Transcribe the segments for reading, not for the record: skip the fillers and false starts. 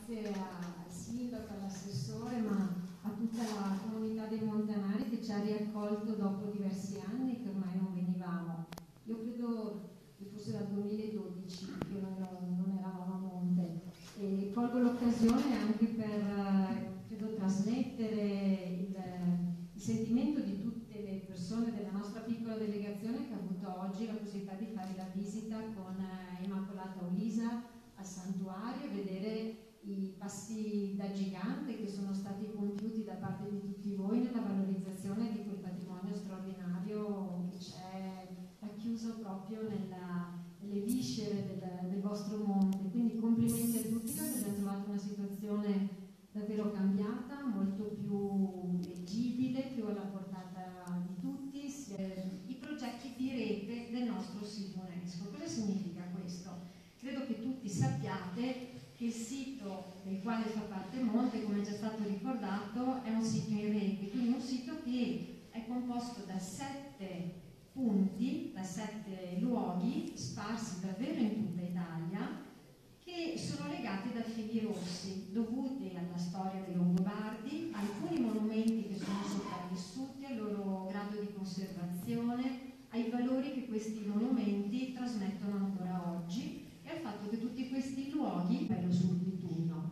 grazie al sindaco, all'assessore, ma a tutta la comunità dei montanari che ci ha riaccolto dopo diversi anni che ormai non venivamo. Io credo che fosse dal 2012 che non eravamo a monte, e colgo l'occasione anche per credo trasmettere il sentimento di tutte le persone della nostra piccola delegazione che ha avuto oggi la possibilità di fare la visita con Immacolata Ulisa al santuario, vedere i passi da gigante che sono stati compiuti da parte di tutti voi nella valorizzazione di quel patrimonio straordinario che c'è racchiuso proprio nelle viscere del vostro monte. Quindi complimenti a tutti perché abbiamo trovato una situazione davvero cambiata, molto più leggibile, più alla portata di tutti. I progetti di rete del nostro sito UNESCO. Cosa significa questo? Credo che tutti sappiate che il sito del quale fa parte Monte, come è già stato ricordato, è un sito in rete, quindi un sito che è composto da 7 punti, da 7 luoghi sparsi davvero in tutta Italia, che sono legati da fili rossi dovuti alla storia dei Longobardi, alcuni monumenti che sono sopravvissuti, al loro grado di conservazione, ai valori che questi monumenti trasmettono ancora oggi e al fatto che tutti questi luoghi, bello subituno,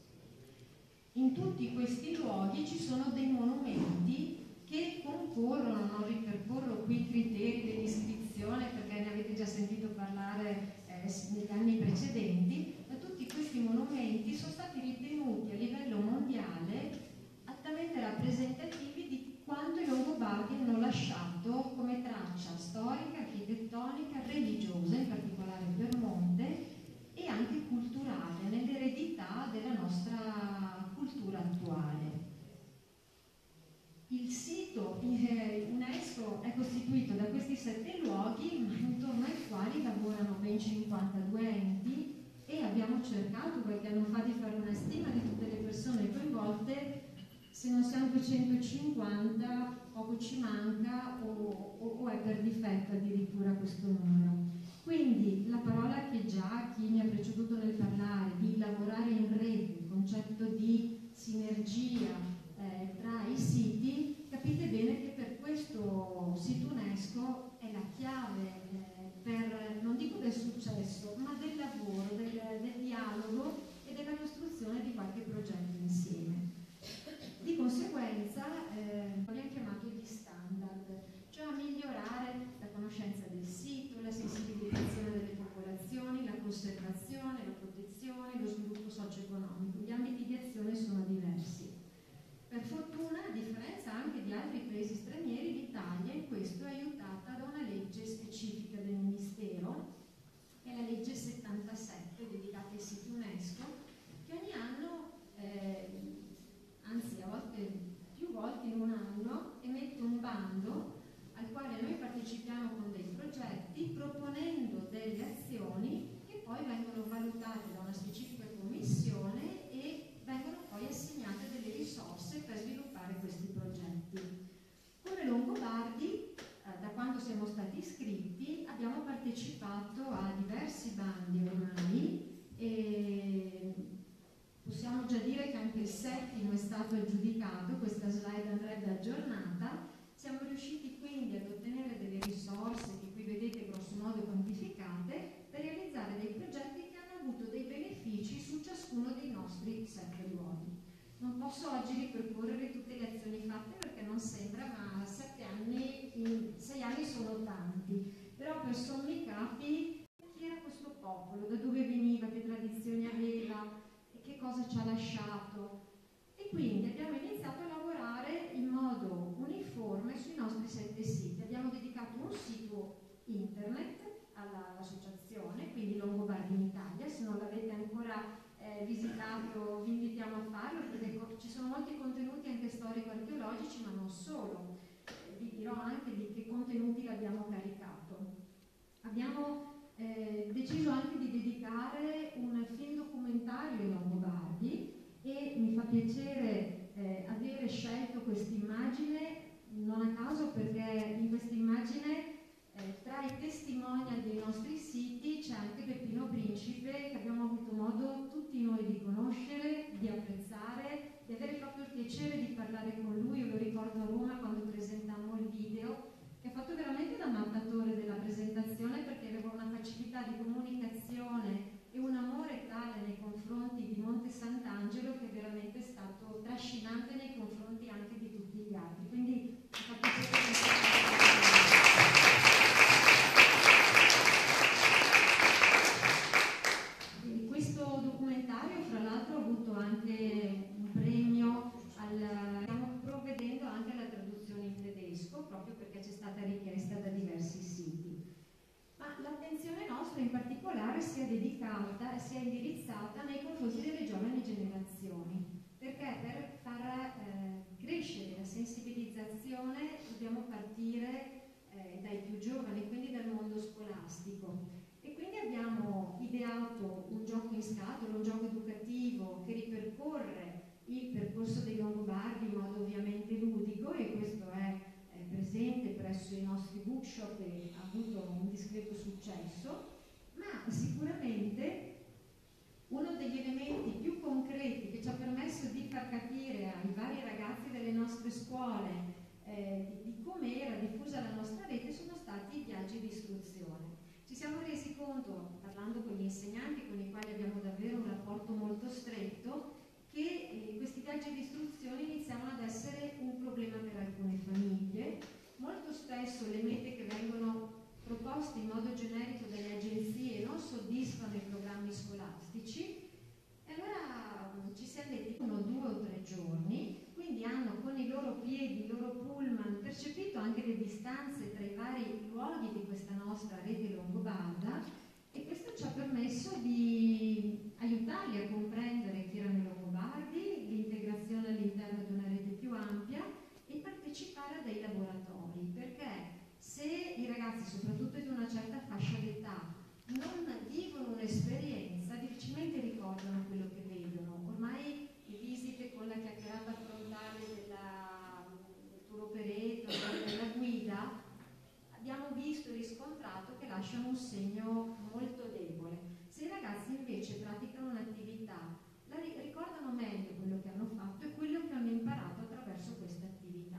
in tutti questi luoghi ci sono dei monumenti che concorrono, non ripercorro qui i criteri dell'iscrizione perché ne avete già sentito parlare negli anni precedenti, ma tutti questi monumenti sono stati ritenuti a livello mondiale altamente rappresentativi di quanto i Longobardi hanno lasciato come traccia storica, architettonica, religiosa, in particolare per Monte, e anche culturale, nell'eredità della nostra cultura attuale. Il sito UNESCO è costituito da questi 7 luoghi, intorno ai quali lavorano ben 52 enti, e abbiamo cercato qualche anno fa di fare una stima di tutte le persone coinvolte. Se non siamo 250, poco ci manca o è per difetto addirittura questo numero. Quindi la parola che già chi mi ha preceduto nel parlare, di lavorare in rete, il concetto di sinergia tra i siti, capite bene che per questo sito UNESCO è la chiave per, non dico del successo, ma del lavoro, del dialogo e della costruzione di qualche progetto insieme. Di conseguenza abbiamo chiamato gli standard, cioè a migliorare la conoscenza del sito, la sensibilizzazione delle popolazioni, la conservazione, la protezione, lo sviluppo socio-economico. Gli ambiti di azione sono diversi. Per fortuna, a differenza anche di altri paesi stranieri, l'Italia in questo è aiutata da una legge specifica del Ministero, che è la legge 77 dedicata ai siti UNESCO, che ogni anno, anzi a volte più volte in un anno, emette un bando al quale noi partecipiamo con dei progetti, proponendo delle azioni che poi vengono valutate da una specifica commissione e vengono poi assegnate delle risorse per sviluppare questi progetti. Come Longobardi, da quando siamo stati iscritti, abbiamo partecipato a diversi bandi ormai e possiamo già dire che anche il 7° è stato aggiudicato, questa slide andrebbe aggiornata. Siamo riusciti quindi ad ottenere delle risorse che qui vedete grosso modo quantificate per realizzare dei progetti che hanno avuto dei benefici su ciascuno dei nostri 7 luoghi. Non posso oggi ripercorrere tutte le azioni fatte perché non sembra, ma 6 anni sono tanti, però per sommi capi chi era questo popolo, da dove veniva, che tradizioni aveva e che cosa ci ha lasciato. E quindi abbiamo iniziato a lavorare in modo uniforme sui nostri 7 siti. Abbiamo dedicato un sito internet all'associazione, quindi Longobardi in Italia. Se non l'avete ancora visitato vi invitiamo a farlo perché ci sono molti contenuti anche storico-archeologici, ma non solo. Vi dirò anche di che contenuti l'abbiamo caricato. Abbiamo deciso anche di dedicare un film documentario ai Longobardi e mi fa piacere avere scelto quest'immagine non a caso perché in quest'immagine tra i testimonial dei nostri siti c'è anche Peppino Principe, che abbiamo avuto modo tutti noi di conoscere piacere di parlare con lui. Io lo ricordo a Roma quando presentammo il video, che ha fatto veramente da mattatore della presentazione, perché aveva una facilità di comunicazione e un amore tale nei confronti di Monte Sant'Angelo che veramente è stato trascinante nei confronti anche di tutti gli altri. Quindi ha fatto questo documentario, fra l'altro, ha avuto anche un premio stiamo provvedendo anche alla traduzione in tedesco, proprio perché c'è stata richiesta da diversi siti. Ma l'attenzione nostra in particolare si è dedicata e si è indirizzata nei confronti delle giovani generazioni, perché per far crescere la sensibilizzazione dobbiamo partire dai più giovani, quindi dal mondo scolastico. E quindi abbiamo ideato un gioco in scatola, un gioco educativo che ripercorre il percorso dei Longobardi in modo ovviamente ludico, e questo è presente presso i nostri bookshop e ha avuto un discreto successo, ma sicuramente uno degli elementi più concreti che ci ha permesso di far capire ai vari ragazzi delle nostre scuole di come era diffusa la nostra rete sono stati i viaggi di istruzione. Ci siamo resi conto, parlando con gli insegnanti con i quali abbiamo davvero un rapporto molto stretto, che questi viaggi di istruzione iniziavano ad essere un problema per alcune famiglie. Molto spesso le mete che vengono proposte in modo generico dalle agenzie non soddisfano i programmi scolastici, e allora ci siamo detti 1, 2 o 3 giorni, quindi hanno con i loro piedi, i loro pullman percepito anche le distanze tra i vari luoghi di questa nostra rete longobarda, e questo ci ha permesso di aiutarli a comprendere chi erano i Longobardi, l'integrazione all'interno di una rete più ampia e partecipare a dei laboratori, perché se i ragazzi, soprattutto di una certa fascia d'età, non vivono un'esperienza, difficilmente ricordano quello che vedono. Ormai le visite con la chiacchierata frontale del tour operator, della guida, abbiamo visto e riscontrato che lasciano un segno molto debole. Se i ragazzi invece praticano un'attività, ricordano meglio quello che hanno fatto e quello che hanno imparato attraverso questa attività.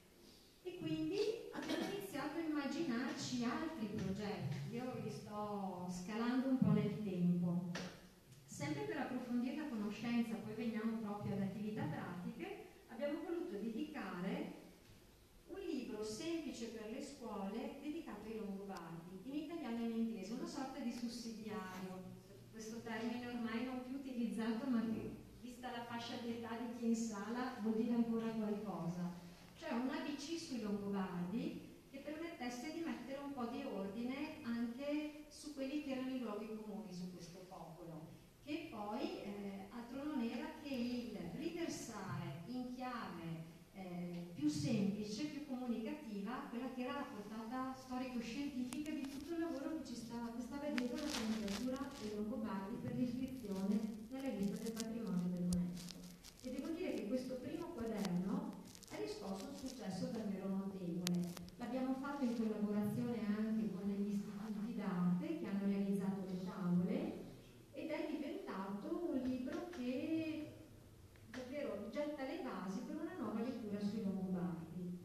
E quindi abbiamo iniziato a immaginarci altri progetti. Io vi sto scalando un po' nel tempo. Sempre per approfondire la conoscenza, poi veniamo proprio ad attività pratiche, abbiamo voluto dedicare un libro semplice per le scuole dedicato ai Longobardi, in italiano e in inglese, una sorta di sussidiario. Questo termine ormai non più utilizzato, ma che, vista la fascia di età di chi è in sala, vuol dire ancora qualcosa. Cioè un ABC sui Longobardi che permettesse di mettere un po' di ordine anche su quelli che erano i luoghi comuni su questo popolo, che poi altro non era che il riversare in chiave più semplice, più comunicativa, quella che era la portata storico-scientifica di tutto il lavoro che stava dietro la candidatura dei Longobardi per l'iscrizione nella lista del patrimonio dell'UNESCO. E devo dire che questo primo quaderno ha riscosso un successo davvero notevole. L'abbiamo fatto in collaborazione anche con gli istituti d'arte che hanno realizzato le tavole, ed è diventato un libro che davvero getta le basi per una nuova lettura sui Longobardi.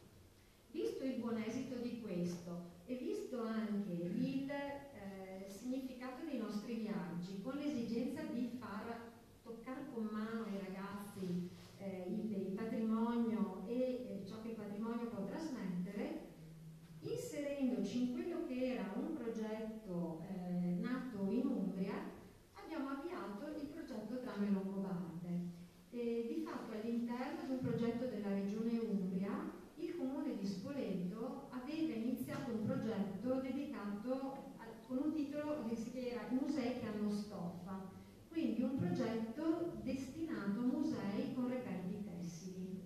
Visto il buon esito di questo e visto anche il significato dei nostri viaggi, con l'esigenza di far toccare con mano ai ragazzi il patrimonio e ciò che il patrimonio può trasmettere, inserendoci in quello che era un progetto nato in Umbria, abbiamo avviato il progetto Trame Longobarde. Di fatto all'interno di un progetto della regione Umbria, il comune di Spoleto aveva iniziato un progetto dedicato con un titolo che era Musei che hanno stoffa, quindi un progetto destinato a musei con reperti tessili.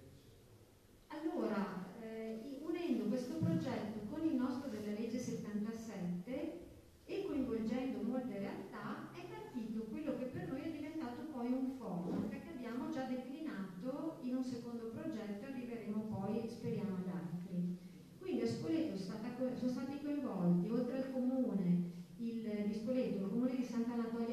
Allora, unendo questo progetto con il nostro della legge 77 e coinvolgendo molte realtà, è partito quello che per noi è diventato poi un forum, che abbiamo già declinato in un secondo progetto e arriveremo poi, speriamo, ad altri. Quindi a Spoleto sono stati coinvolti, oltre al comune di Spoleto, il comune di Sant'Anatolia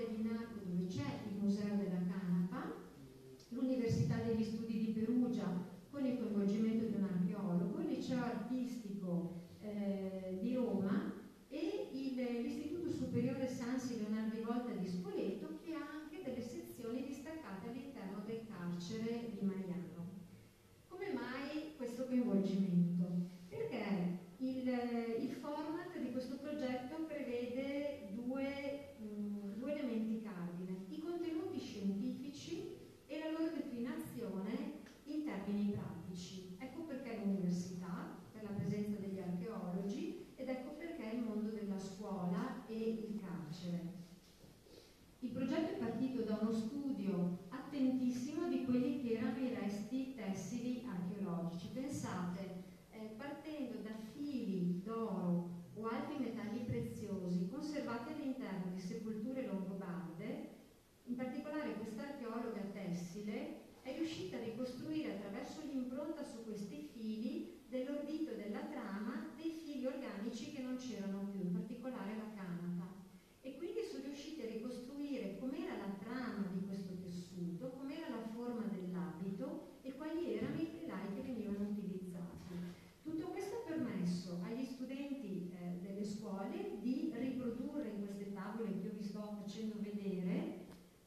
tessile è riuscita a ricostruire attraverso l'impronta su questi fili dell'ordito e della trama dei fili organici che non c'erano più, in particolare la canapa. E quindi sono riusciti a ricostruire com'era la trama di questo tessuto, com'era la forma dell'abito e quali erano i telai che venivano utilizzati. Tutto questo ha permesso agli studenti delle scuole di riprodurre in queste tavole che io vi sto facendo vedere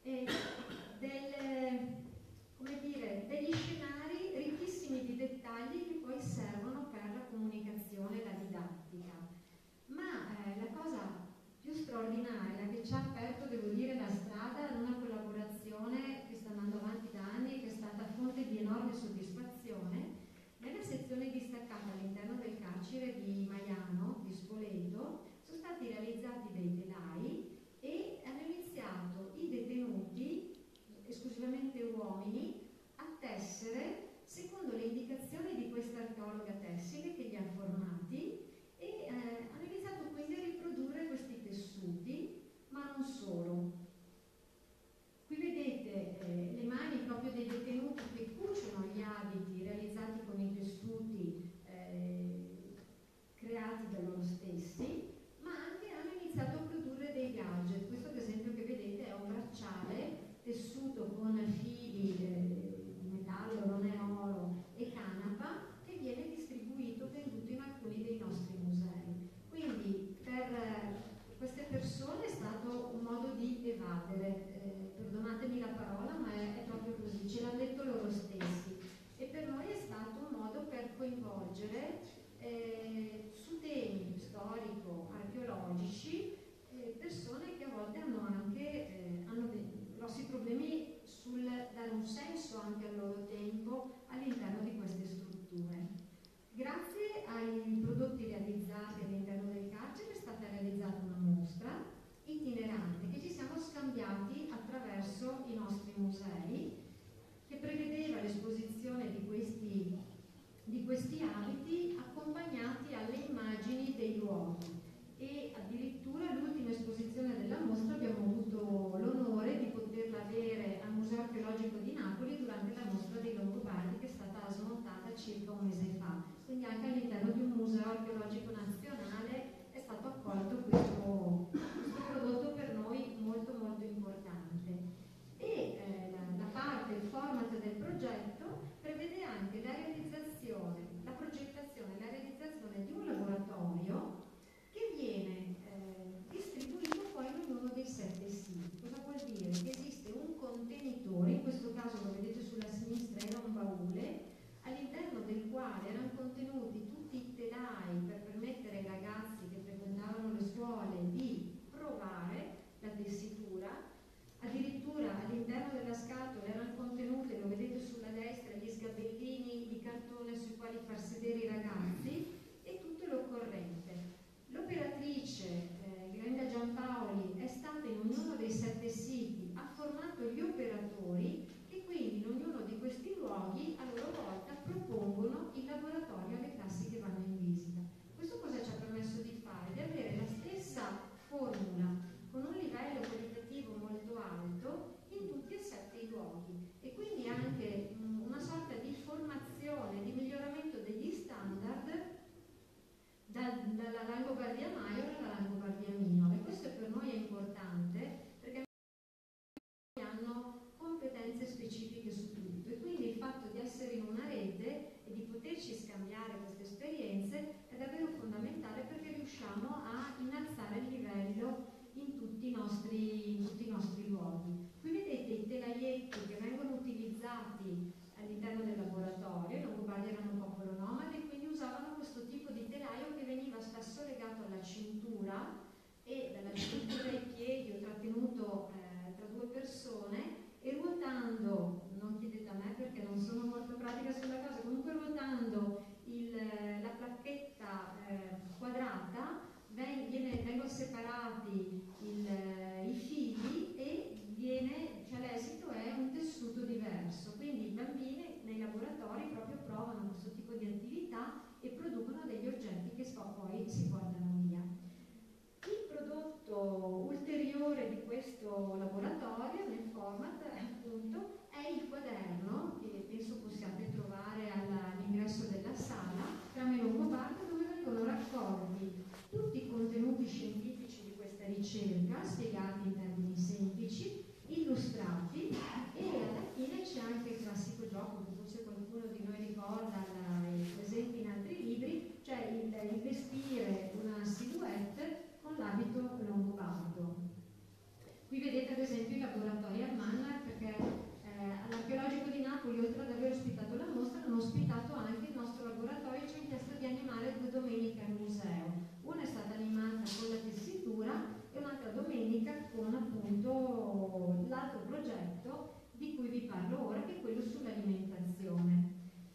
degli scenari ricchissimi di dettagli che poi servono per la comunicazione e la didattica. Ma la cosa più straordinaria che ci ha aperto, devo dire, la strada ad una collaborazione che sta andando avanti da anni e che è stata fonte di enorme soddisfazione, nella sezione distaccata all'interno del carcere di Maiano, di Spoleto, sono stati realizzati dei telai e hanno iniziato i detenuti, esclusivamente uomini, a tessere secondo le indicazioni di questa archeologa tessile che li ha formati e hanno iniziato quindi a riprodurre questi tessuti, ma non solo. Qui vedete le mani proprio dei detenuti che cuciono gli abiti realizzati con i tessuti creati da loro stessi, ma anche hanno iniziato a produrre dei gadget. Questo ad esempio che vedete è un bracciale tessuto con fili di metallo, non è oro, e canapa, che viene distribuito, venduto in alcuni dei nostri musei. Quindi per queste persone è stato un modo di evadere, perdonatemi la parola, ma è proprio così, ce l'hanno detto loro stessi. E per noi è stato un modo per coinvolgere su temi storico-archeologici persone che a volte hanno anche hanno dei grossi problemi sul dare un senso anche al loro tempo all'interno di queste strutture. Grazie ai prodotti realizzati all'interno del carcere è stata realizzata una mostra itinerante che ci siamo scambiati attraverso i nostri musei, che prevedeva l'esposizione di questi abiti accompagnati alle immagini dei luoghi. E addirittura l'ultima esposizione della mostra abbiamo avuto l'onore di poterla avere al Museo Archeologico di Napoli durante la mostra dei Longobardi, che è stata smontata circa un mese fa. Quindi anche all'interno di un museo archeologico nazionale è stato accolto questo prodotto per noi molto molto importante. E la parte, il format del progetto prevede anche la realizzazione, la progettazione e la realizzazione di un laboratorio che viene distribuito poi in ognuno dei 7 siti. Cosa vuol dire? Che esiste un contenitore, in questo caso lo vedete sulla sinistra, era un baule, all'interno del quale erano contenuti tutti i telai per permettere ai ragazzi che frequentavano le scuole di provare la tessitura. Addirittura all'interno della scatola erano contenute, lo vedete sulla destra, gli sgabellini di cartone sui quali far sedere i ragazzi e tutto l'occorrente. L'operatrice Glenda Giampaoli è stata in ognuno dei 7 siti, ha formato gli operatori che quindi in ognuno di questi luoghi a loro volta propongono il laboratorio alle classi che vanno in visita. Questo cosa ci ha permesso di fare? Di avere la stessa formula con un livello qualitativo molto alto in tutti e 7 i luoghi e quindi anche una sorta di formazione, di miglioramento degli standard dalla Langobardia Maior alla Langobardia Minor. E questo per noi è importante perché hanno competenze specifiche su tutto e quindi il fatto di essere in una rete e di poterci scambiare queste esperienze è davvero fondamentale perché riusciamo a innalzare il livello in tutti i nostri luoghi. Qui vedete i telaietti che vengono utilizzati all'interno del laboratorio. I Longobardi erano un popolo nomade e quindi usavano questo tipo di telaio che veniva spesso legato alla cintura e dalla cintura ai piedi o trattenuto tra 2 persone e ruotando, non chiedete a me perché non sono molto pratica sulla cosa, comunque ruotando la placchetta quadrata vengono separati i fili e cioè l'esito è un tessuto diverso. Quindi i bambini nei laboratori proprio provano questo tipo di attività e producono degli oggetti che poi si portano via. Il prodotto ulteriore di questo laboratorio nel format appunto è il quaderno lato di cui vi parlo ora, che è quello sull'alimentazione.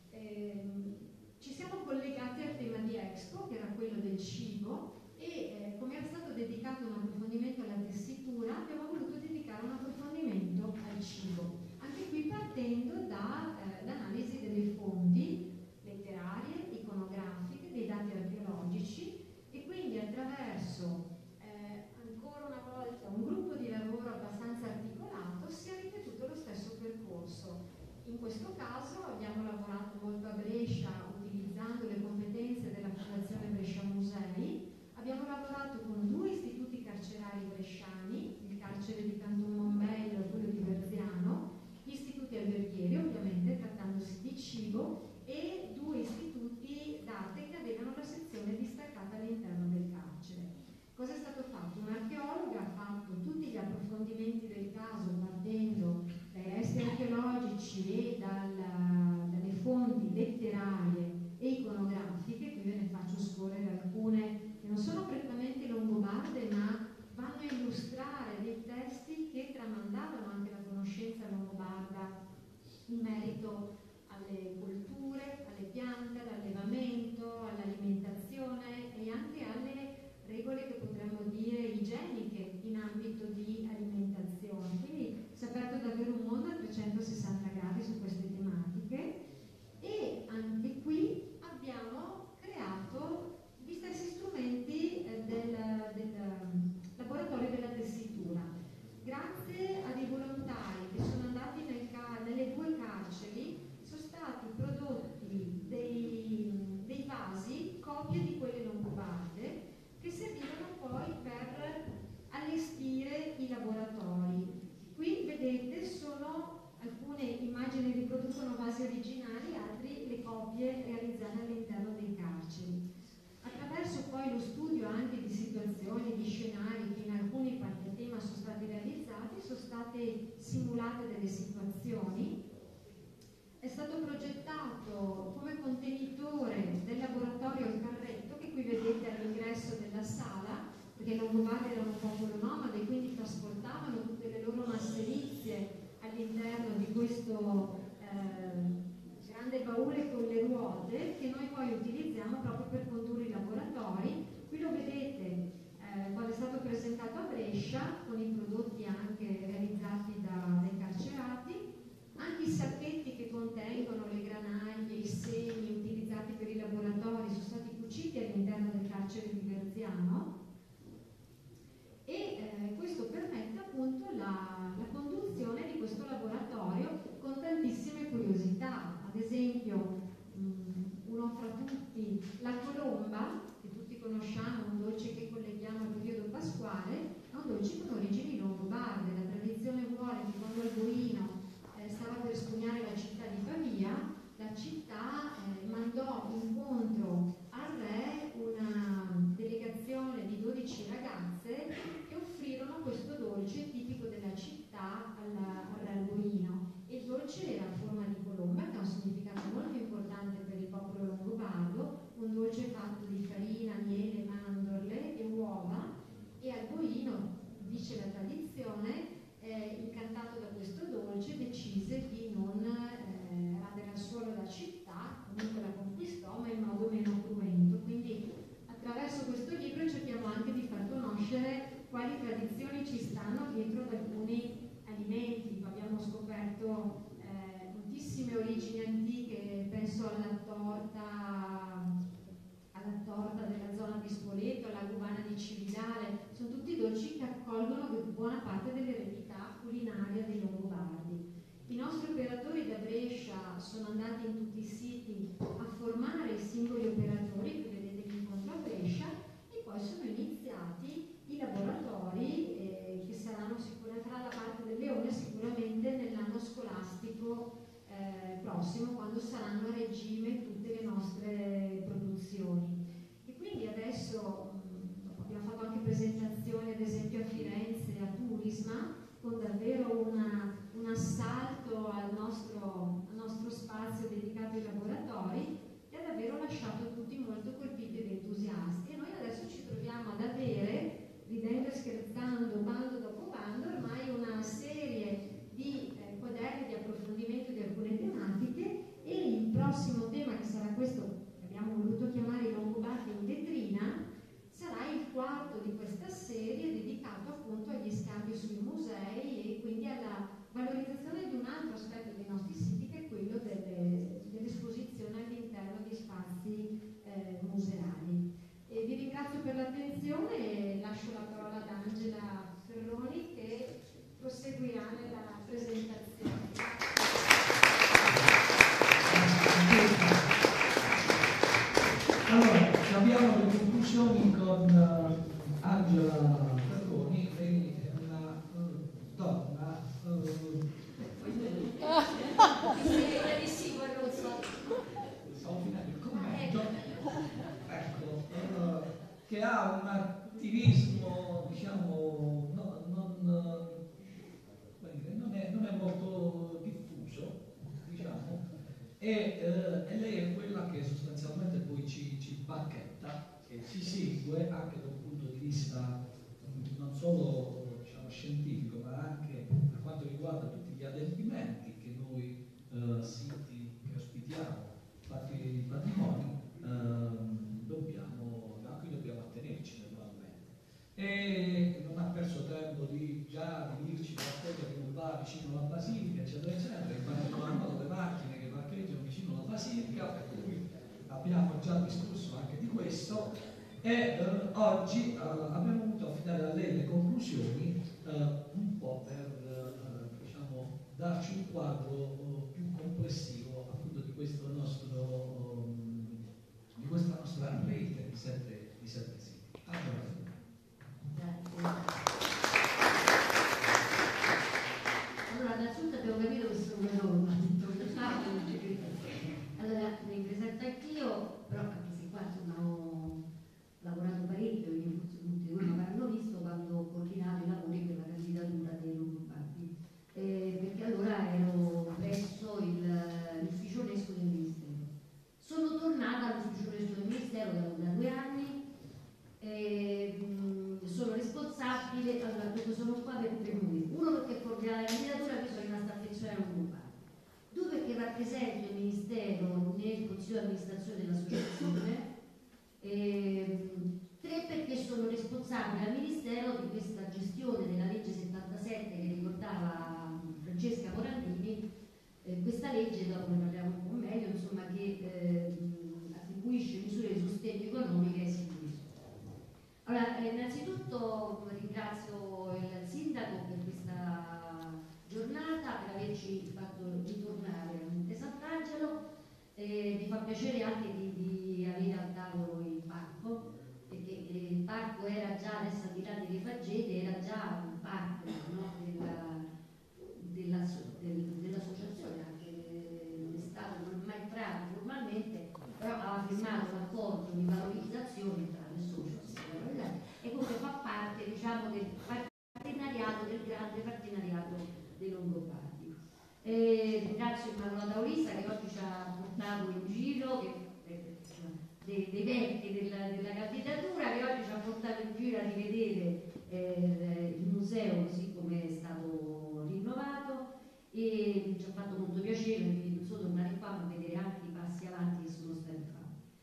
Ci siamo collegati al tema di Expo, che era quello del cibo, e come era stato dedicato un approfondimento alla tessitura, abbiamo voluto dedicare un approfondimento al cibo, anche qui partendo dall'analisi delle fonti letterarie, iconografiche, dei dati archeologici, e quindi attraverso ancora una volta un gruppo di lavoro abbastanza articolato si è ripetuto lo stesso percorso. In questo caso abbiamo lavorato molto a Brescia utilizzando le competenze della Fondazione Brescia Musei. Abbiamo lavorato con 2 istituti carcerari bresciani, il carcere di Canton Mombello e quello di Verziano, gli istituti alberghieri ovviamente trattandosi di cibo, e 2 istituti d'arte che avevano la sezione distaccata all'interno del carcere. Cosa è stato fatto? Un archeologo ha fatto tutti gli approfondimenti del caso partendo dai resti archeologici e dalle fonti letterarie e iconografiche. Qui ve ne faccio scorrere alcune che non sono prettamente longobarde, ma vanno a illustrare dei testi che tramandavano anche la conoscenza longobarda in merito alle colture, alle piante, all'allevamento, all'alimentazione e anche alle regole che potremmo dire igieniche in ambito di alimentazione. Quindi si è aperto davvero un mondo a 360 gradi su queste tematiche, e anche qui abbiamo creato gli stessi strumenti del laboratorio della tessitura. Grazie a dei volontari che sono andati nelle 2 carceri, sono stati prodotti dei vasi, copie di quelle longobarde, che servivano poi per allestire i laboratori. Qui vedete sono alcune immagini che riproducono vasi originali, altri le copie realizzate all'interno dei carceri. Attraverso poi lo studio anche di situazioni, di scenari che in alcuni parchi a tema sono stati realizzati, sono state simulate delle situazioni. È stato progettato come contenitore del laboratorio il carretto, che qui vedete all'ingresso della sala, perché i longobardi erano un popolo nomade e quindi trasportavano tutte le loro masserizie all'interno di questo grande baule con le ruote, che noi poi utilizziamo proprio per condurre i laboratori. Qui lo vedete quando è stato presentato a Brescia, con i prodotti anche realizzati dai carcerati. Anche i sacchetti che contengono le granaglie, i semi utilizzati per i laboratori sono stati cuciti all'interno del carcere di Verziano, e questo permette appunto la conduzione di questo laboratorio con tantissime curiosità. Ad esempio, uno fra tutti, la colomba, che tutti conosciamo, un dolce che colleghiamo al periodo pasquale, è un dolce con origini longobarde. La tradizione vuole che quando Alboino stava per espugnare la città di Pavia, la città mandò incontro al re una delegazione di 12 ragazze che offrirono questo dolce tipico della città al re Alboino. E il dolce era a forma di colomba, che ha un significato molto importante per il popolo longobardo, un dolce fatto di farina, miele, mandorle e uova, e Alboino, dice la tradizione, incantato da questo dolce, decise di non radere al suolo la città, comunque la conquistò, ma in modo meno cruento. Quindi attraverso questo libro cerchiamo anche di far conoscere quali tradizioni ci stanno dietro ad alcuni alimenti. Abbiamo scoperto moltissime origini antiche, penso alla torta della zona di Spoleto, alla gubana di Cividale. Sono tutti dolci che accolgono buona parte dell'eredità culinaria dei Longobardi. I nostri operatori da Brescia sono andati in tutti i siti a formare i singoli operatori, che vedete l'incontro a Brescia, e poi sono iniziati i laboratori che saranno sicuramente, tra la parte del Leone, sicuramente nell'anno scolastico prossimo, quando saranno a regime tutte le nostre produzioni. E quindi adesso abbiamo fatto anche presentazioni, ad esempio a Firenze, a Turisma, con davvero un assalto al nostro spazio dedicato ai laboratori, che ha davvero lasciato tutti molto colpiti ed entusiasti. E noi adesso ci troviamo ad avere, ridendo e scherzando, bando dopo bando, ormai una serie di discussioni con Angela Perroni, lei è una donna stavo finendo il commento, ecco, che ha un attivismo, diciamo, non è molto diffuso, diciamo, e lei è quella che sostanzialmente poi ci bacchetta e ci segue anche da un punto di vista non solo, diciamo, scientifico, ma anche per quanto riguarda tutti gli adempimenti che noi siti che ospitiamo, patrimoni, a cui dobbiamo attenerci naturalmente. E non ha perso tempo di dirci qualcosa che non va vicino alla Basilica, eccetera, eccetera. In particolar modo le macchine che parcheggiano vicino alla Basilica, per cui abbiamo già discusso anche di questo. E oggi abbiamo voluto affidare a lei le conclusioni un po' per diciamo, darci un quadro più complessivo appunto di questo nostro di questa nostra rete di sette siti. Allora, innanzitutto abbiamo capito che sono loro, allora mi presento anch'io, però anche se qua insomma ho lavorato parecchio, quindi forse tutti voi mi avranno visto quando ho coordinato i lavori per la candidatura dei Longobardi, perché allora ero presso l'ufficio UNESCO del Ministero. Sono tornata all'ufficio UNESCO del Ministero da 2 anni. Sono responsabile, allora sono qua per motivi. Uno perché coordinare la candidatura mi sono rimasta affezionata a un gruppo. 2 perché rappresento il Ministero nel Consiglio di amministrazione dell'associazione. 3 perché sono responsabile al Ministero di questa gestione della legge 77 che ricordava Francesca Morandini. Questa legge, dopo ne parliamo un po' meglio, insomma, che attribuisce misure di sostegno economico ai singoli. Allora, innanzitutto ringrazio il Sindaco per questa giornata, per averci fatto ritornare a Monte Sant'Angelo. Mi fa piacere anche di avere al tavolo il parco, perché il parco era già, adesso al di là delle faggete, era già un parco, no, dell'associazione, anche non è stato mai entrato formalmente, però aveva firmato un accordo di valorizzazione tra le soci e comunque fa parte, diciamo, del partenariato, del grande partenariato dei Longobardi. Ringrazio Immacolata Olisa che oggi ci ha portato in giro dei vecchi della candidatura, che oggi ci ha portato in giro a rivedere il museo così come è stato rinnovato, e ci ha fatto molto piacere, quindi non solo tornare qua ma vedere anche i passi avanti che sono stati fatti.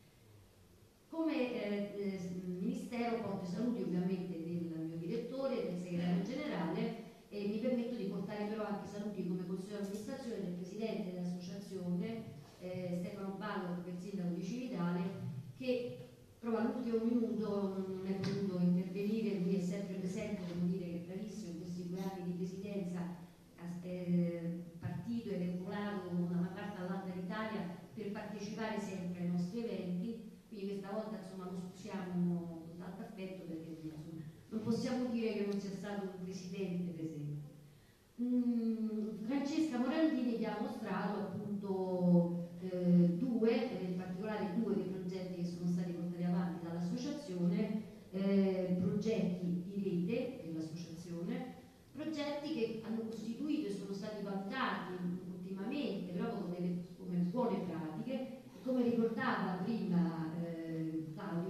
Come Ministero porto i saluti ovviamente del mio direttore, del segretario generale, e mi permetto di portare però anche saluti come consiglio di amministrazione del presidente dell'associazione Stefano Ballo, del sindaco di Cividale, che però all'ultimo minuto non è potuto intervenire. Lui è sempre presente, devo dire che è bravissimo in questi 2 anni di presidenza, ha partito ed è volato da una parte all'altra d'Italia per partecipare sempre ai nostri eventi. Quindi questa volta insomma lo scusiamo con tanto affetto, perché insomma, non possiamo dire che non sia stato un presidente presente. Francesca Morandini vi ha mostrato appunto 2, in particolare 2 dei progetti che sono stati portati avanti dall'associazione, progetti di rete dell'associazione, progetti che hanno costituito e sono stati valutati ultimamente proprio come buone pratiche. Come ricordava prima Claudio,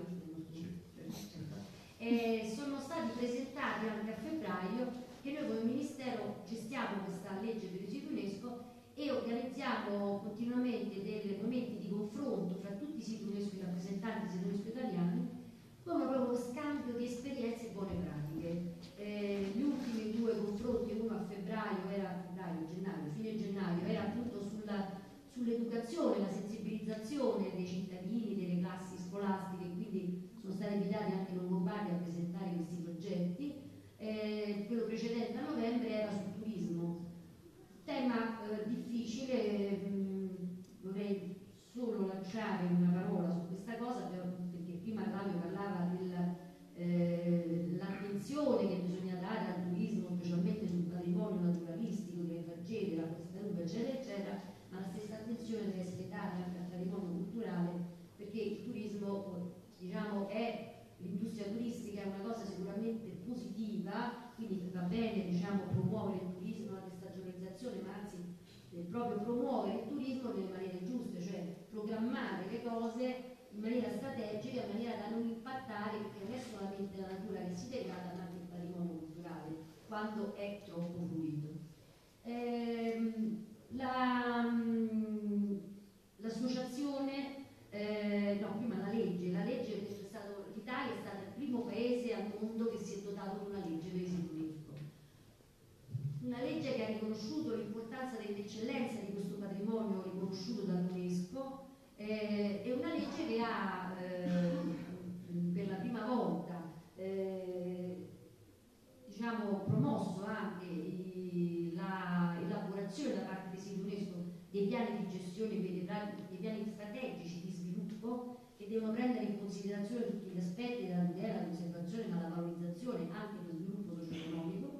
sono stati presentati anche a febbraio, che noi come Ministero gestiamo questa legge per i siti UNESCO e organizziamo continuamente dei momenti di confronto fra tutti i siti UNESCO, i rappresentanti dei siti UNESCO italiani, come proprio scambio di esperienze e buone pratiche. Gli ultimi 2 confronti, uno a fine gennaio, era appunto sull'educazione, la sensibilizzazione dei cittadini, delle classi scolastiche, quindi sono stati invitati anche i Longobardi a presentare questi progetti. Quello precedente a novembre era sul turismo, tema difficile. Vorrei solo lanciare una parola su questa cosa, perché prima Claudio parlava eccetera eccetera, ma la stessa attenzione deve essere data anche al patrimonio culturale, perché il turismo, diciamo, l'industria turistica è una cosa sicuramente positiva, quindi va bene, diciamo, promuovere il turismo, la destagionalizzazione, ma anzi proprio promuovere il turismo nelle maniere giuste, cioè programmare le cose in maniera strategica, in maniera da non impattare, perché non è solamente la natura che si degrada, ma anche il patrimonio culturale quando è troppo fluido. L'associazione, no, prima la legge, l'Italia è stato il primo paese al mondo che si è dotato di una legge per i siti UNESCO. Una legge che ha riconosciuto l'importanza dell'eccellenza di questo patrimonio riconosciuto dall'UNESCO, è una legge che ha per la prima volta diciamo, promosso anche l'elaborazione da parte dei siti UNESCO dei piani di gestione, dei piani strategici di sviluppo che devono prendere in considerazione tutti gli aspetti della tutela, la conservazione, ma la valorizzazione anche dello sviluppo socio-economico,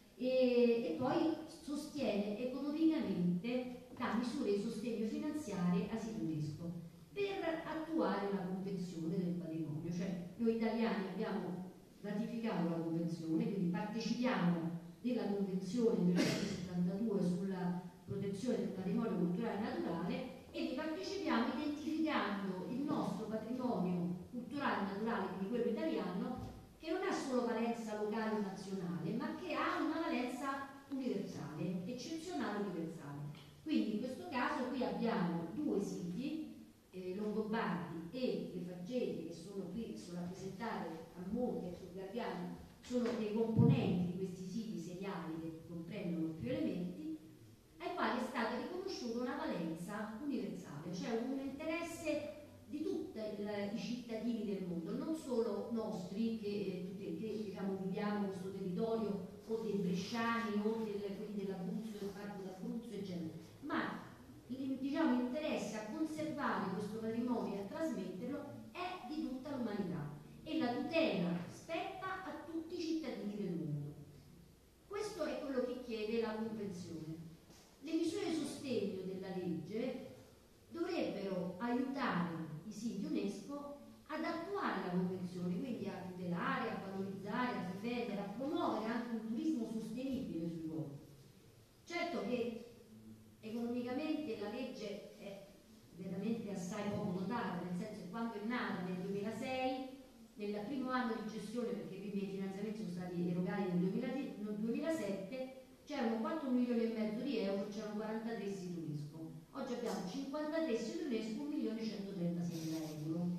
e poi sostiene economicamente, dà misure di sostegno finanziarie a siti UNESCO per attuare la convenzione del patrimonio. Cioè noi italiani abbiamo ratificato la convenzione, quindi partecipiamo della convenzione del 1972 sulla protezione del patrimonio culturale e naturale, e vi partecipiamo identificando il nostro patrimonio culturale e naturale, quindi quello italiano, che non ha solo valenza locale o nazionale, ma che ha una valenza universale, eccezionale universale. Quindi in questo caso qui abbiamo due siti, Longobardi e Le Faggete, che sono qui, sono rappresentate a monte e sul Gabbiano, sono dei componenti di questi siti seriali che comprendono più elementi, ai quali è stata riconosciuta una valenza universale, cioè un interesse di tutti i cittadini del mondo, non solo nostri che diciamo, viviamo questo territorio, o dei bresciani o quelli dell'Abruzzo, del Parco d'Abruzzo, eccetera, ma diciamo, l'interesse a conservare questo patrimonio e a trasmetterlo è di tutta l'umanità, e la tutela spetta a tutti i cittadini del mondo. Questo è quello che chiede la Convenzione. Le misure di sostegno della legge dovrebbero aiutare i siti UNESCO ad attuare la Convenzione, quindi a tutelare, a valorizzare, a difendere, a promuovere anche un turismo sostenibile sui luoghi. Certo che economicamente la legge è veramente assai poco dotata, nel senso che quando è nata nel 2006, nel primo anno di gestione, perché i primi finanziamenti sono stati erogati nel 2007, c'erano 4 milioni e mezzo di euro, c'erano 43 siti UNESCO. Oggi abbiamo 53 siti UNESCO, 1.136.000 euro.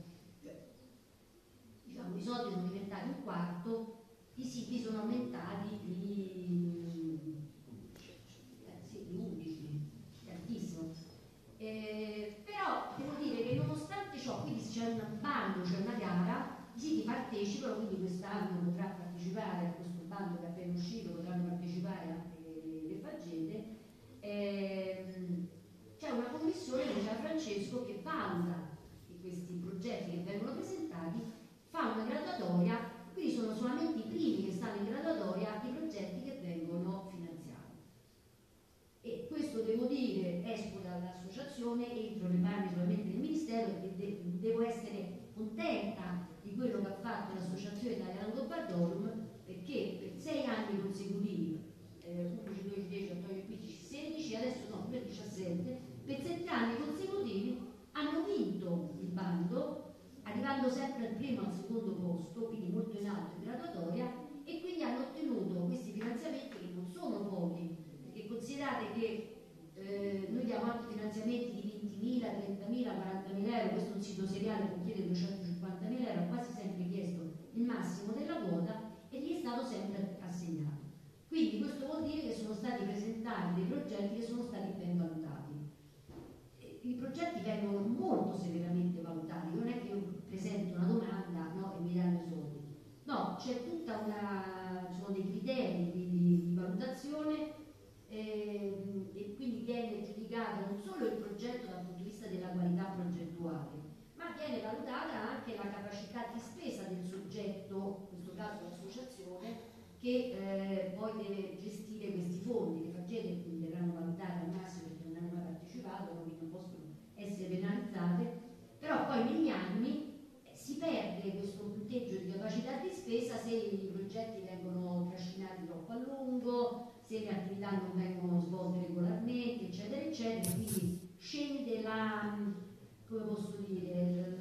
Diciamo, i soldi sono diventati un quarto, i siti sono aumentati di 11, è altissimo. Però devo dire che nonostante ciò, quindi c'è un bando, c'è una gara, i siti partecipano, quindi quest'anno potrà partecipare a questo bando che è appena uscito, potranno partecipare anche le Faggete. C'è una commissione, diceva Francesco, che valuta questi progetti che vengono presentati, fa una graduatoria, quindi sono solamente i primi che stanno in graduatoria i progetti che vengono finanziati. E questo, devo dire, esco dall'associazione, entro nei panni solamente del Ministero, perché devo essere contenta di quello che ha fatto l'associazione Italiana Longobardorum, perché per 6 anni consecutivi, 11, 12, 10, 14, 15, 16, adesso no, 17, per 7 anni consecutivi hanno vinto il bando, arrivando sempre al primo e al secondo posto, quindi molto in alto in graduatoria, e quindi hanno ottenuto questi finanziamenti che non sono pochi, perché considerate che noi diamo anche finanziamenti di 20.000, 30.000, 40.000 euro, questo è un sito seriale che chiede 250.000 euro, ha quasi sempre chiesto il massimo della quota e gli è stato sempre assegnato. Quindi questo vuol dire che sono stati presentati dei progetti che sono stati ben valutati. I progetti vengono molto severamente valutati, non è che io presento una domanda, no, e mi danno i soldi. No, c'è tutta ci sono dei criteri di valutazione, e quindi viene giudicato non solo il progetto dal punto di vista della qualità progettuale, ma viene valutata anche la capacità di spesa del soggetto, in questo caso l'associazione, che poi deve gestire questi fondi. Le Faggete quindi verranno valutate al massimo se le attività non vengono svolte regolarmente, eccetera, eccetera, quindi scende come posso dire,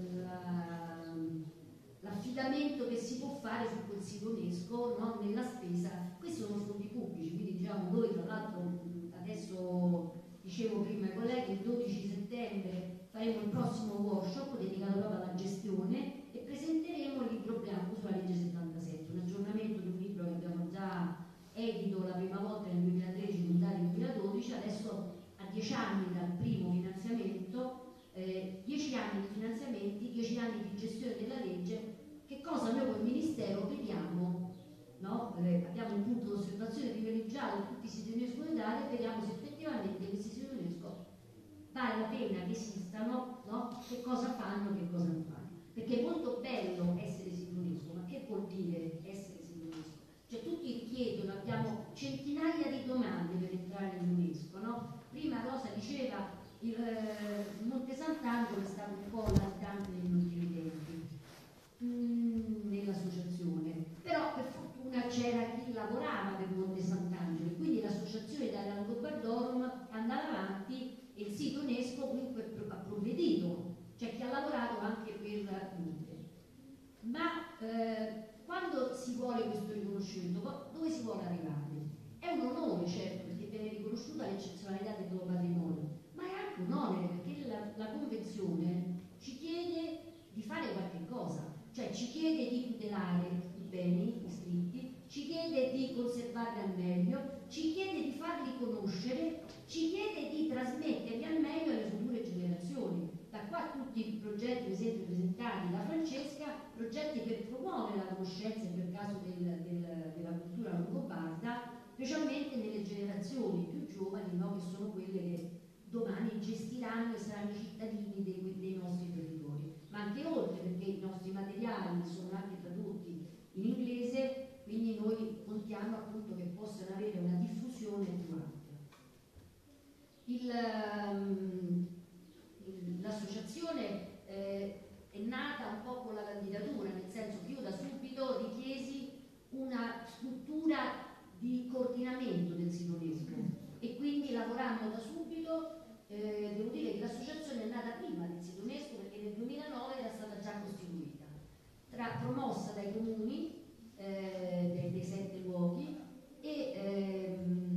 l'affidamento che si può fare su quel sito UNESCO, no? Nella spesa. Questi sono fondi pubblici, quindi diciamo noi tra l'altro adesso dicevo prima ai colleghi, il 12 settembre faremo il prossimo workshop dedicato proprio alla gestione e presenteremo il libro bianco sulla legge 77, un aggiornamento di un libro che abbiamo già edito la prima volta nel 2013, nel 2012, adesso a 10 anni dal primo finanziamento, 10 anni di finanziamenti, 10 anni di gestione della legge, che cosa noi come Ministero vediamo, no? Abbiamo un punto di osservazione privilegiato in tutti i siti UNESCO d'Italia e vediamo se effettivamente questi siti UNESCO vale la pena che esistano, no? Che cosa fanno, che cosa non fanno. Perché è molto bello essere sito UNESCO, ma che vuol dire essere sito UNESCO? Cioè tutti chiedono, abbiamo centinaia di domande per entrare in UNESCO, no? Prima Rosa diceva il Monte Sant'Angelo è stato un po' latitante negli ultimi tempi nell'associazione, però per fortuna c'era chi lavorava per Monte Sant'Angelo e quindi l'associazione Italia Longobardorum andava avanti e il sito UNESCO comunque ha provveduto, c'è chi ha lavorato anche per Monte. Ma quando si vuole questo riconoscimento, dove si vuole arrivare? È un onore, certo, perché viene riconosciuta l'eccezionalità del tuo patrimonio, ma è anche un onere perché la Convenzione ci chiede di fare qualche cosa, cioè ci chiede di tutelare i beni iscritti, ci chiede di conservarli al meglio, ci chiede di farli conoscere, ci chiede di trasmetterli al meglio alle future generazioni. Da qua tutti i progetti, per esempio, presentati da Francesca, progetti per promuovere la conoscenza, in quel caso della cultura longobarda, specialmente nelle generazioni più giovani, no? Che sono quelle che domani gestiranno e saranno i cittadini dei nostri territori, ma anche oltre, perché i nostri materiali sono anche tradotti in inglese, quindi noi contiamo appunto che possano avere una diffusione più ampia. L'associazione è nata un po' con la candidatura, nel senso che io da subito richiesi una struttura di coordinamento del sito UNESCO e quindi lavorando da subito. Devo dire che l'associazione è nata prima del sito UNESCO perché nel 2009 era stata già costituita, promossa dai comuni dei 7 luoghi e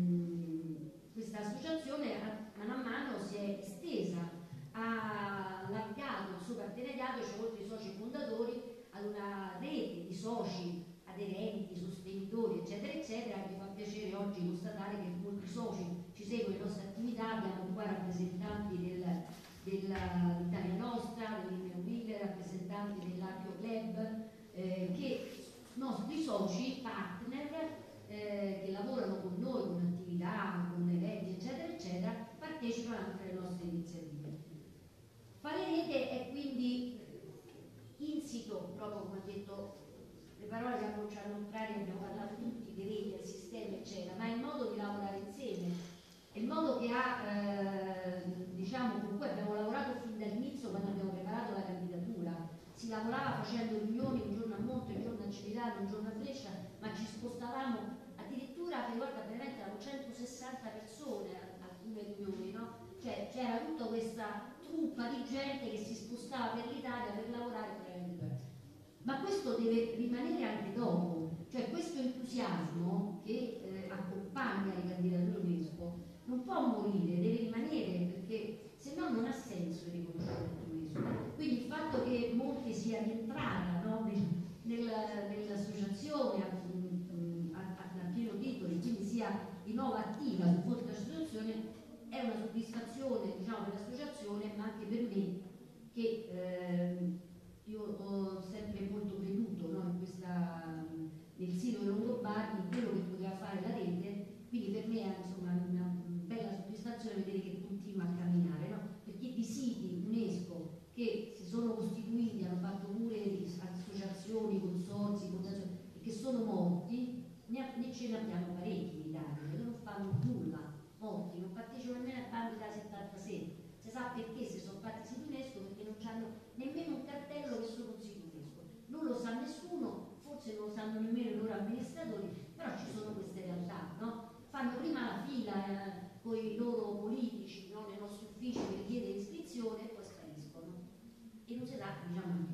questa associazione mano a mano si è estesa, ha allargato il suo partenariato, cioè oltre ai soci fondatori, ad una rete di soci aderenti, sostenitori, eccetera, eccetera. Mi fa piacere oggi constatare che molti soci ci seguono le nostre attività, abbiamo qua rappresentanti dell'Italia Nostra, dell'India Wheeler, rappresentanti dell'Archeo Club, che nostri soci, partner, che lavorano con noi, con attività, con eventi, eccetera, eccetera, partecipano anche alle nostre iniziative. Fare rete è quindi insito, proprio come ha detto, le parole che abbiamo parlato tutti di reti, del sistema, eccetera, ma è il modo di lavorare insieme, è il modo che diciamo, con cui abbiamo lavorato fin dall'inizio quando abbiamo preparato la candidatura. Si lavorava facendo riunioni un giorno a Monte, un giorno a Cividale, un giorno a Brescia, ma ci spostavamo addirittura, per ricordo, veramente erano 160 persone a alcune riunioni, no? Cioè c'era tutta questa truppa di gente che si spostava per l'Italia per lavorare per il. Ma questo deve rimanere anche dopo, cioè questo entusiasmo che accompagna le candidature UNESCO non può morire, deve rimanere, perché se no non ha senso il riconoscimento UNESCO. Quindi il fatto che Monte sia rientrata, no, nell'associazione a pieno titolo e quindi sia di nuovo attiva sul fronte dell'associazione è una soddisfazione, diciamo, per l'associazione, ma anche per me, che io ho sempre molto creduto, no, nel sito dei Longobardi, in quello che poteva fare la rete, quindi per me è insomma una bella soddisfazione vedere che continua a camminare, no? Perché di siti UNESCO che si sono costituiti, hanno fatto pure associazioni, consorzi, fondazioni, e che sono morti, ne ce ne abbiamo parecchi in Italia, che non fanno nulla, morti, non partecipano nemmeno a bandi da 76. Si sa perché si sono fatti siti UNESCO? Perché non hanno nemmeno un cartello che sono un sito UNESCO. Non lo sa nessuno, forse non lo sanno nemmeno i loro amministratori, però ci sono queste realtà, no? fanno prima la fila con i loro politici, no, nei nostri uffici per chiedere iscrizione e poi spariscono e non si dà, diciamo,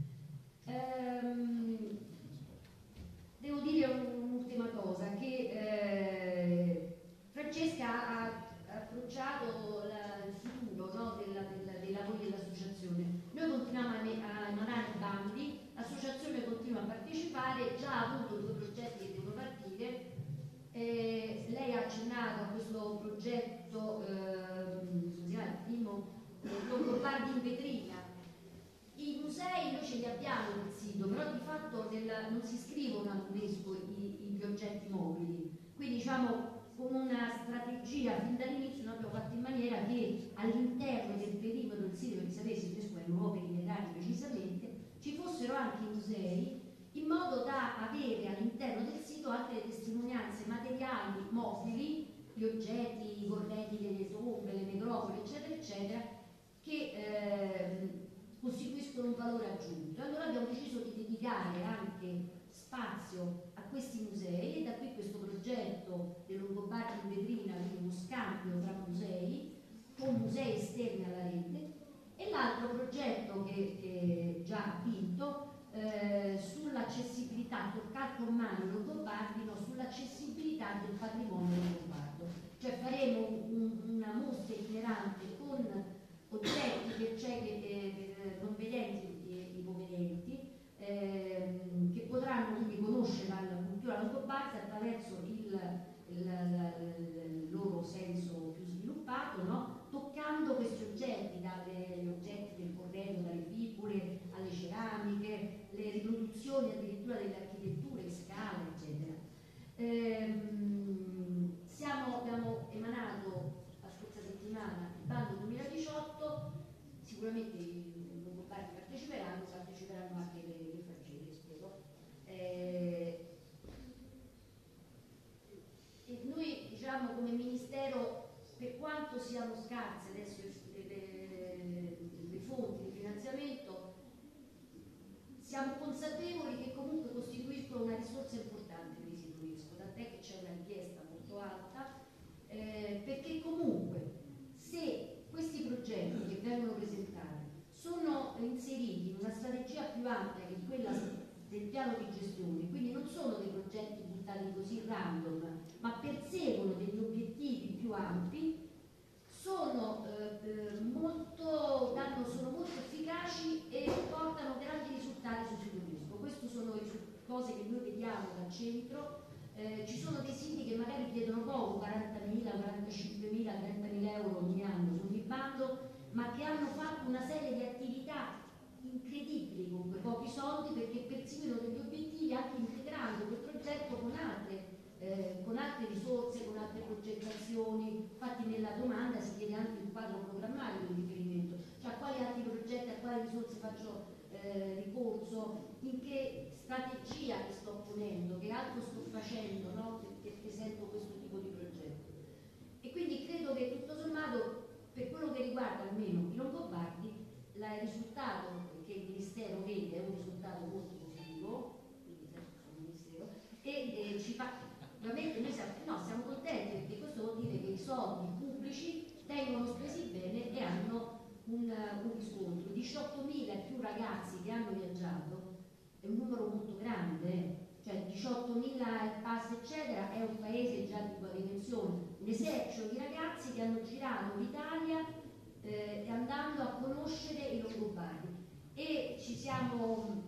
devo dire un'ultima cosa, che Francesca ha approcciato il futuro, no, dei lavori dell'associazione. Noi continuiamo a emanare bandi, l'associazione continua a partecipare, già ha avuto 2 progetti che devono partire. Lei ha accennato a questo progetto, il primo, Longobardi in vetrina. I musei noi ce li abbiamo nel sito, però di fatto non si iscrivono all'UNESCO i progetti mobili, quindi diciamo con una strategia fin dall'inizio noi abbiamo fatto in maniera che all'interno del perimetro del sito, perché sapete l'UNESCO è nuovo per i dati precisamente, ci fossero anche i musei, in modo da avere all'interno del sito anche le testimonianze materiali mobili, gli oggetti, i corredi delle tombe, le necropoli, eccetera, eccetera, che costituiscono un valore aggiunto. Allora abbiamo deciso di dedicare anche spazio a questi musei e da qui questo progetto del Longobardi in vetrina, quindi uno scambio tra musei con musei esterni alla rete, e l'altro progetto che già ha vinto sull'accessibilità, toccare con mano i Longobardi, no, sull'accessibilità del patrimonio longobardo, cioè faremo una mostra itinerante con oggetti per ciechi, non vedenti e ipovedenti, che potranno quindi conoscere la cultura longobarda attraverso il loro senso più sviluppato, no? Toccando questi oggetti, dagli oggetti del corredo, dalle figure alle ceramiche, le riproduzioni addirittura delle architetture, scale, eccetera. Abbiamo emanato la scorsa settimana il bando 2018, sicuramente i longobardi parteciperanno anche le francesi, spero. E noi diciamo come Ministero, per quanto siano scarse adesso le fonti di finanziamento, siamo consapevoli che comunque costituiscono una risorsa importante per il sito UNESCO, tant'è che c'è una richiesta molto alta, perché comunque se questi progetti che vengono presentati sono inseriti in una strategia più ampia che quella del piano di gestione, quindi non sono dei progetti buttati così random, ma perseguono degli obiettivi più ampi, sono molto efficaci e portano grandi risultati sul sito UNESCO. Queste sono cose che noi vediamo dal centro. Ci sono dei siti che magari chiedono poco, 40.000, 45.000, 30.000 euro ogni anno su ogni bando, ma che hanno fatto una serie di attività incredibili con quei pochi soldi, perché perseguono degli obiettivi anche integrando quel progetto con altre risorse, con altre progettazioni. Infatti nella domanda si chiede anche un quadro programmatico di riferimento, cioè a quali altri progetti, a quali risorse faccio ricorso, in che strategia mi sto ponendo, che altro sto facendo, no? che presento questo tipo di progetto. E quindi credo che tutto sommato, per quello che riguarda almeno i longobardi, il risultato che il Ministero vede è un risultato molto positivo, quindi il Ministero, e ci fa veramente, noi siamo contenti, perché questo vuol dire che i soldi pubblici vengono spesi bene e hanno un riscontro. 18.000 e più ragazzi che hanno viaggiato è un numero molto grande, cioè 18.000 e passa eccetera, è un paese già di quella dimensione, un esercito di ragazzi che hanno girato l'Italia andando a conoscere i longobardi, e ci siamo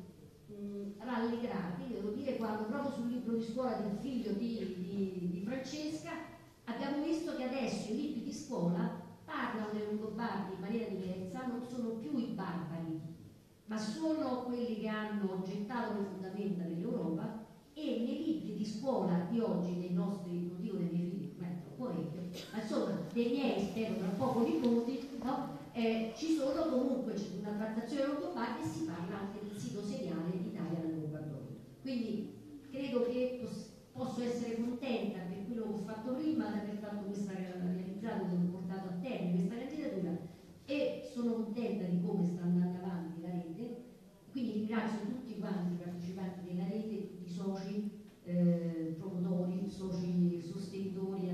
rallegrati, devo dire, quando proprio sul libro di scuola del figlio di Francesca abbiamo visto che adesso i libri di scuola parlano dei longobardi in maniera diversa, non sono più i barbari, ma sono quelli che hanno gettato le fondamenta dell'Europa, e nei libri di scuola di oggi, dei nostri, non dico dei miei figli, ma è troppo vecchio, ma insomma dei miei, spero tra poco nipoti, no? Ci sono comunque una trattazione longobarda e si parla anche del sito seriale Italia nel Longobardoio. Quindi credo che posso essere contenta per quello che ho fatto prima, di aver fatto questa realizzato, che ho portato a termine questa candidatura, e sono contenta di come sta andando avanti la rete. Quindi ringrazio tutti quanti i partecipanti della rete, tutti i soci promotori, soci sostenitori,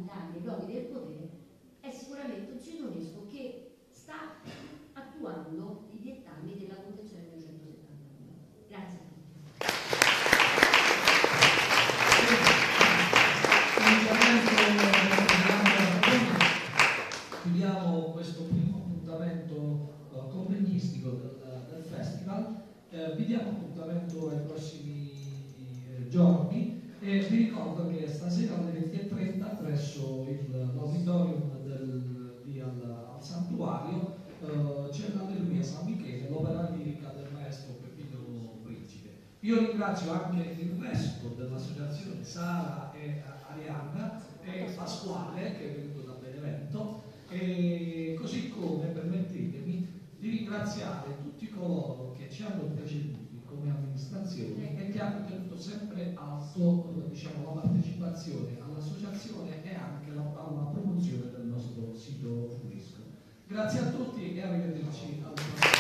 d'Italia, i luoghi del potere, è sicuramente un sito UNESCO che sta attuando i dettami della Convenzione 1979. Grazie a tutti. Chiudiamo questo primo appuntamento convegnistico del festival, vi diamo appuntamento ai prossimi giorni e vi ricordo che stasera alle 20:30 presso l'auditorium al Santuario c'è l'Alleluia San Michele, l'opera lirica del maestro Peppino Principe. Io ringrazio anche il resto dell'associazione, Sara e Arianna e Pasquale che è venuto da Benevento, e così come permettetemi di ringraziare tutti coloro che ci hanno preceduti come amministrazione e che hanno tenuto sempre alto, diciamo, la partecipazione all'associazione e anche alla promozione del nostro sito UNESCO. Grazie a tutti e arrivederci al prossimo.